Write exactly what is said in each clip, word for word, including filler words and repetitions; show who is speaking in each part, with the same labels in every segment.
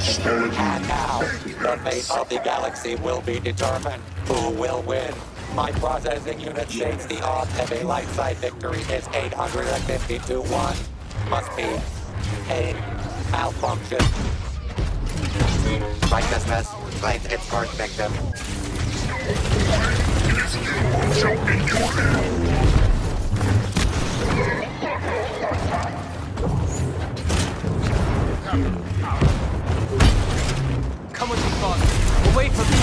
Speaker 1: And now, the fate of the galaxy will be determined. Who will win? My processing unit states the odds of a light side victory is eight hundred fifty to one. Must be a malfunction. Righteousness claims its first victim.
Speaker 2: Come with me, Father. We'll wait for you.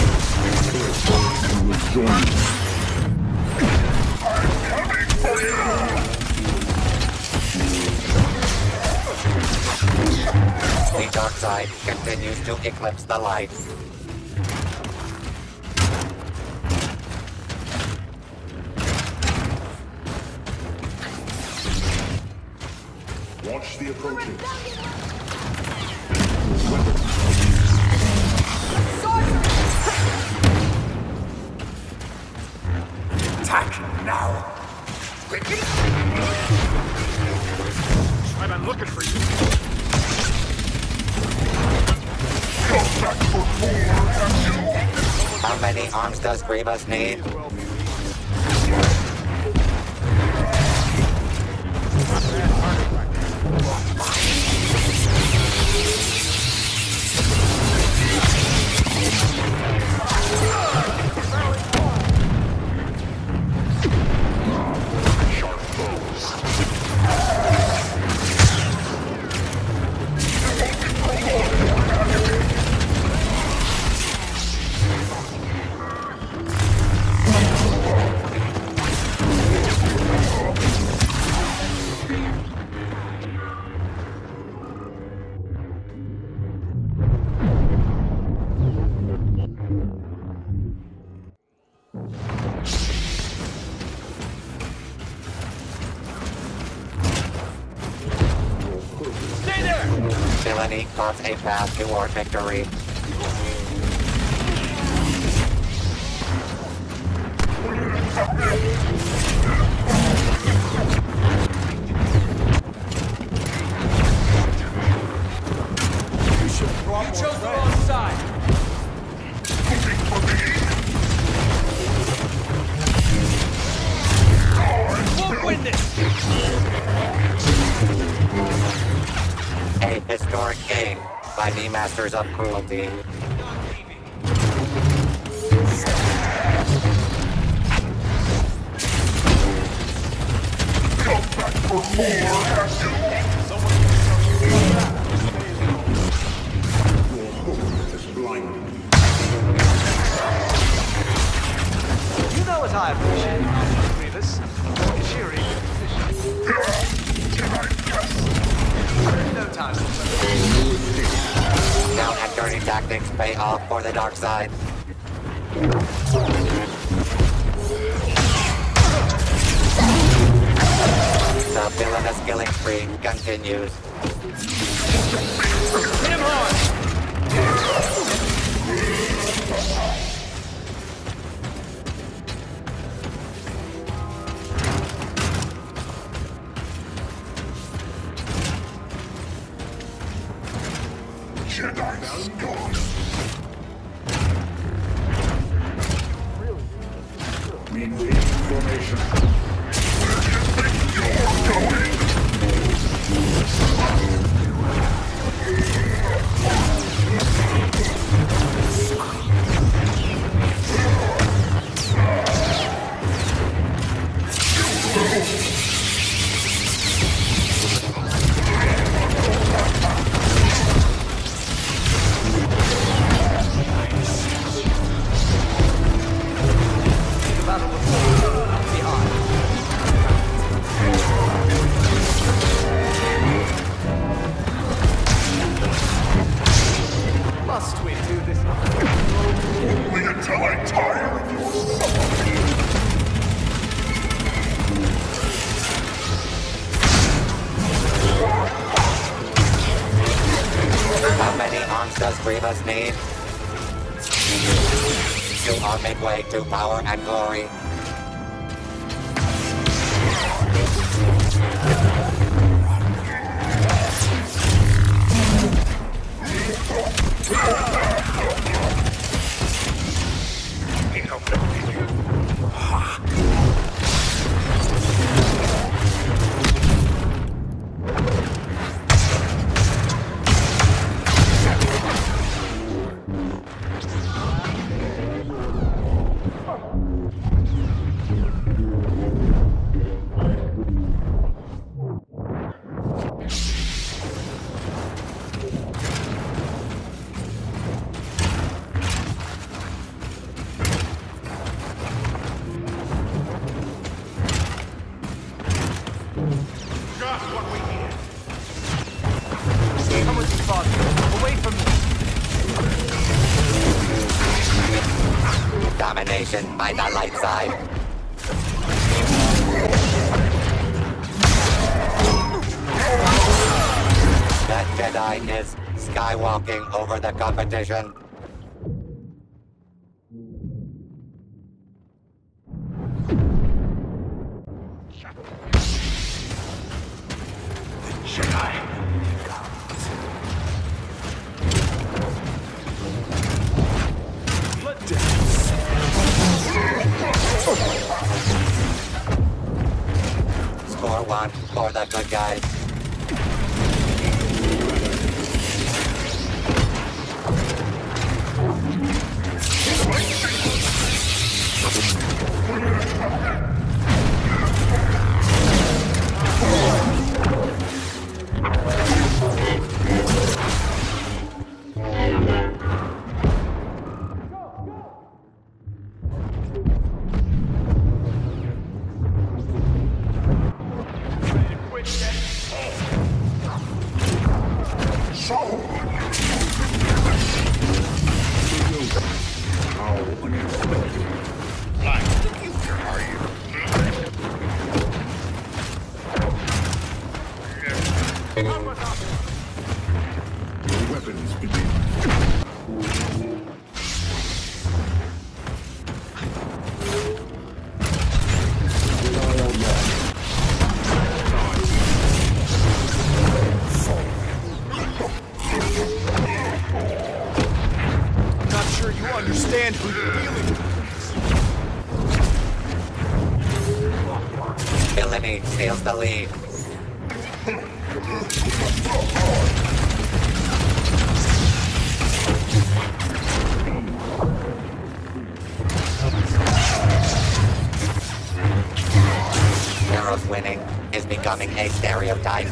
Speaker 1: The dark side continues to eclipse the light.
Speaker 3: Watch the approaching.
Speaker 1: Attack now!
Speaker 3: I've been looking for you.
Speaker 1: How many arms does Grievous need? Villainy carves a path toward victory.
Speaker 2: You chose the wrong side. We'll win this.
Speaker 1: A historic game by the Masters of Cruelty.
Speaker 3: Come back for more, have you? Your hope is blinded.
Speaker 2: You know what I appreciate, Grievous. Your cheery No time.
Speaker 1: Down and dirty tactics pay off for the dark side. The villainous killing spree continues.
Speaker 2: Hit him hard!
Speaker 3: Jedi scum! Maintain formation. Where do you think you're going?
Speaker 2: Must we do this?
Speaker 3: Only until I tire of your suffering.
Speaker 1: How many arms does Grievous need? You are midway to power and glory.
Speaker 3: Oh!
Speaker 1: Domination by the light side. That Jedi is skywalking over the competition.
Speaker 3: The Jedi.
Speaker 1: Score one for the good guys.
Speaker 3: Weapons begin.
Speaker 2: I'm not sure you understand who you're dealing with.
Speaker 1: Villainy steals the lead. Heroes winning is becoming a stereotype.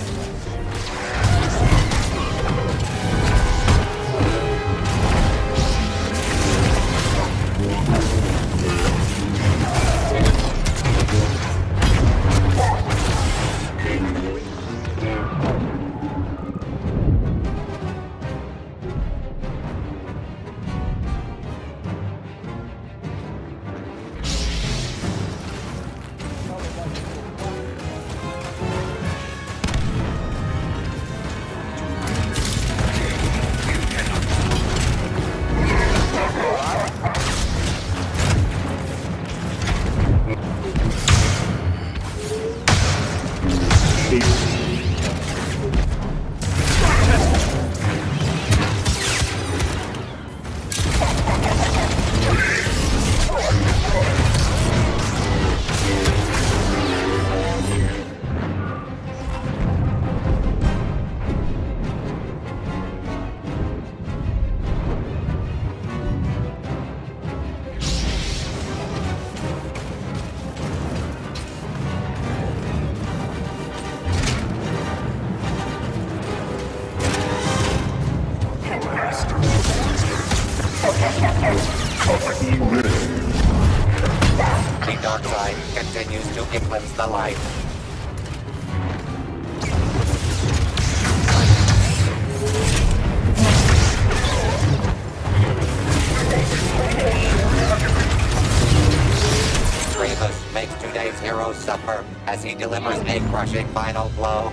Speaker 1: The dark side continues to eclipse the light. Grievous makes today's hero suffer as he delivers a crushing final blow.